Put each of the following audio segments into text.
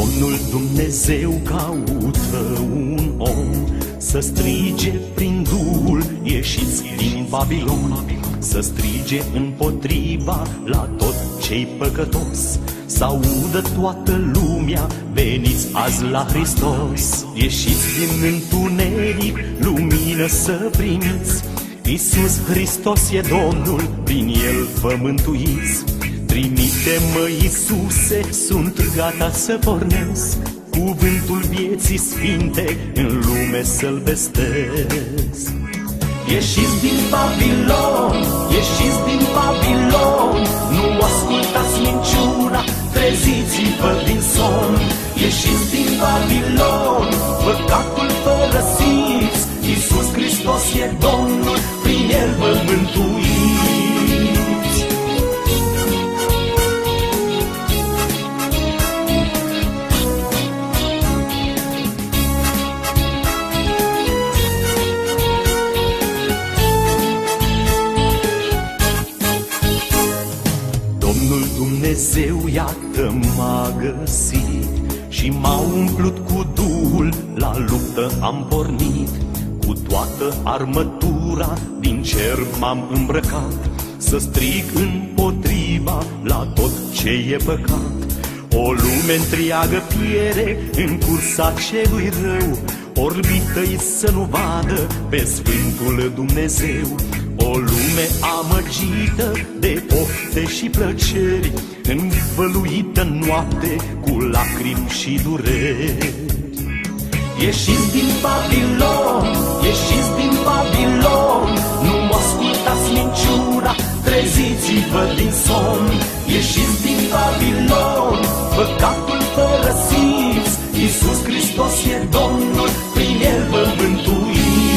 Domnul Dumnezeu caută un om să strige prin Duhul: ieșiți din Babilon. Să strige împotriva la tot ce-i păcătos, să audă toată lumea: veniți azi la Hristos. Ieșiți din întuneric, lumină să primiți. Iisus Hristos e Domnul, prin El vă mântuiți. Trimite-mă, Iisuse, sunt gata să pornesc cuvântul vieții sfinte, în lume să-L vestesc. Ieșiți din Babilon, ieșiți din Babilon, nu ascultați minciuna, treziți-vă din somn. Ieșiți din Babilon, păcatul părăsiți, Iisus Hristos e Domnul, prin El vă mântuiți. Domnul Dumnezeu, iată, m-a găsit și m-a umplut cu Duhul, la luptă am pornit. Cu toată armătura din cer m-am îmbrăcat, să strig împotriva la tot ce e păcat. O lume întreagă piere în cursa celui rău, orbită-i să nu vadă pe Sfântul Dumnezeu. O lume amăgită de pofte și plăceri, învăluită în noapte cu lacrimi și dureri. Ieșiți din Babilon, ieșiți din Babilon, nu ascultați minciuna, treziți-vă din somn. Ieșiți din Babilon, păcatul părăsiți, Iisus Hristos e Domnul, prin El vă mântuiți.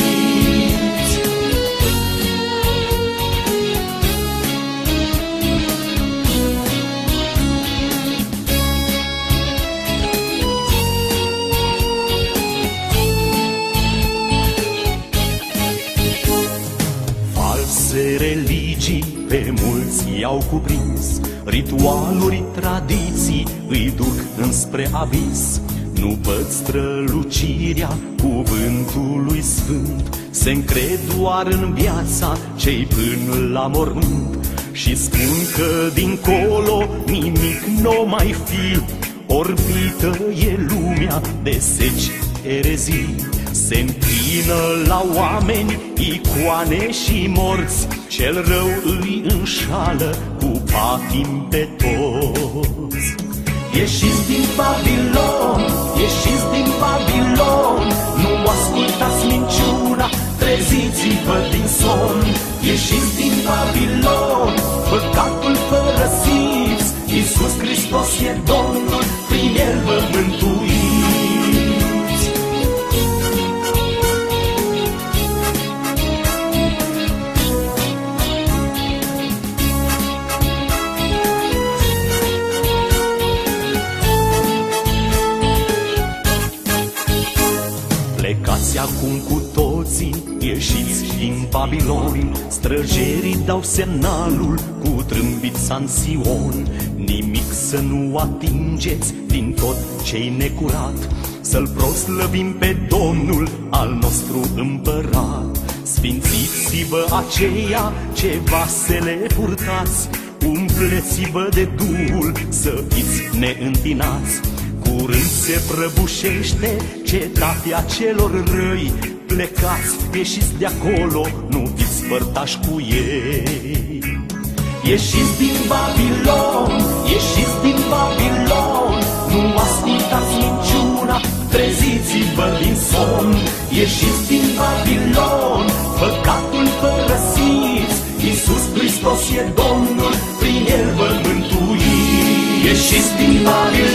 Religii pe mulți i-au cuprins, ritualuri, tradiții îi duc înspre abis. Nu văd strălucirea cuvântului sfânt, se încred doar în viața cei până la mormânt. Și spun că dincolo nimic n-o mai fi, orbită e lumea de seci erezii. Se înclină la oameni, icoane și morți, cel rău îi înșală cu patim pe toți. Ieșiți din Babilon, ieșiți din Babilon, nu ascultați minciuna, treziți-vă din somn. Ieșiți din Babilon, păcatul părăsiți, Iisus Hristos e Domnul, prin El vă mântuiți. Plecați acum cu toții, ieșiți din Babilon. Străjerii dau semnalul cu trâmbița în Sion. Nimic să nu atingeți din tot ce-i necurat, să-L proslăvim pe Domnul al nostru împărat. Sfințiți-vă aceia ce vasele purtați, umpleți-vă de Duhul să fiți neîntinați. Curând se prăbușește cetatea celor răi, plecați, ieșiți de acolo, nu fiți părtași cu ei. Ieșiți din Babilon, ieșiți din Babilon, nu ascultați minciuna, treziți-vă din somn. Ieșiți din Babilon, păcatul părăsiți, Iisus Hristos e Domnul, prin El vă mântuiți. Ieșiți din Babilon,